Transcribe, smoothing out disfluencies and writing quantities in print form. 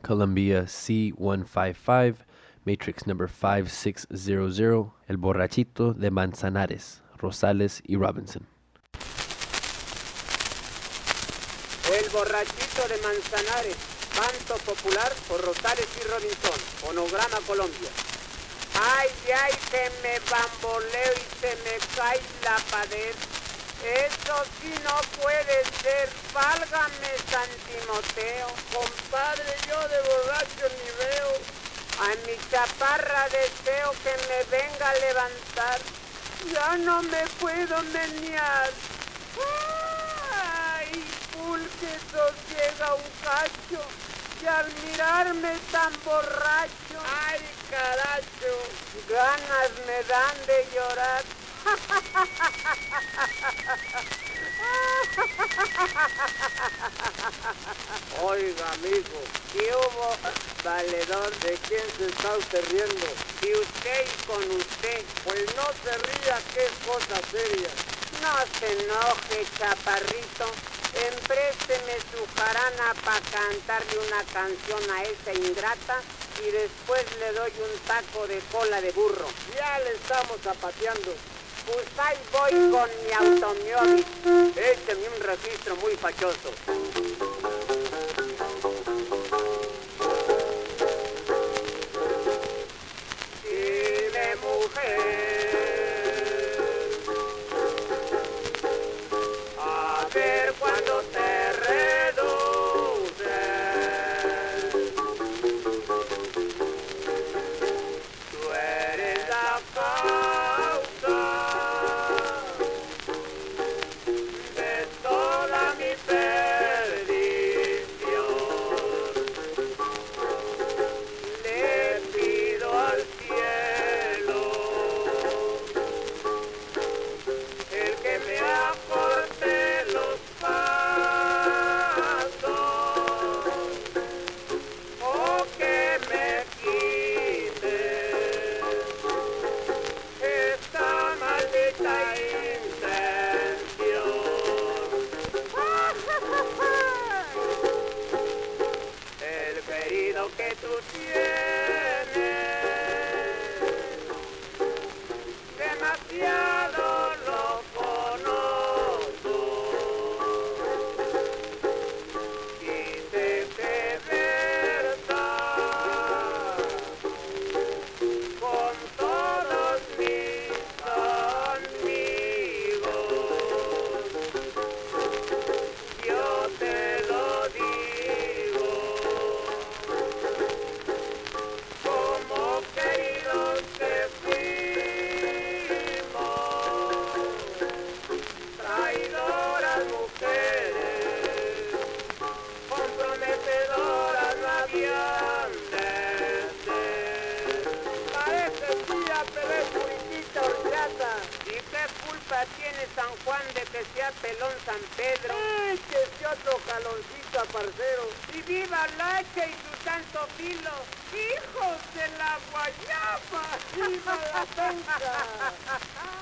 Columbia C155, matrix number 5600, El Borrachito de Manzanares, Rosales y Robinson. El Borrachito de Manzanares, canto popular por Rosales y Robinson, fonograma Colombia. Ay, ay, se me bamboleo y se me cae la pared. Eso sí no puede ser, válgame San Timoteo. Compadre, yo de borracho ni veo. A mi chaparra deseo que me venga a levantar. Ya no me puedo menear. Ay, pulque, sosiega un cacho. Y al mirarme tan borracho, ay, caracho, ganas me dan de llorar. Oiga, amigo, ¿qué hubo, valedor? ¿De quién se está usted riendo? De usted y con usted. Pues no se ría, que es cosa seria. No se enoje, chaparrito. Emprésteme su jarana para cantarle una canción a esa ingrata y después le doy un taco de cola de burro. Ya le estamos zapateando. Pues ahí voy con mi automóvil. Écheme un registro muy fachoso. Dile, mujer, a ver cuando te reduces. Tú eres la causa de toda mi perdición. Le pido al cielo el que me acorte los pasos o que me quite esta maldita intención. El querido que tú tienes demasiado lo conozco. Quise que verdad con todos mis amigos. Yo te lo digo, como queridos que fuimos, traidoras mujeres, comprometedoras no habían de ser. Parece tía, pero es puriquita horchata. ¿Y qué culpa tiene San Juan de que sea pelón San Pedro? Échese otro jaloncito, parcero. Y viva la hacha y su santo filo. ¡Hijos de la guayaba! ¡Viva la penca!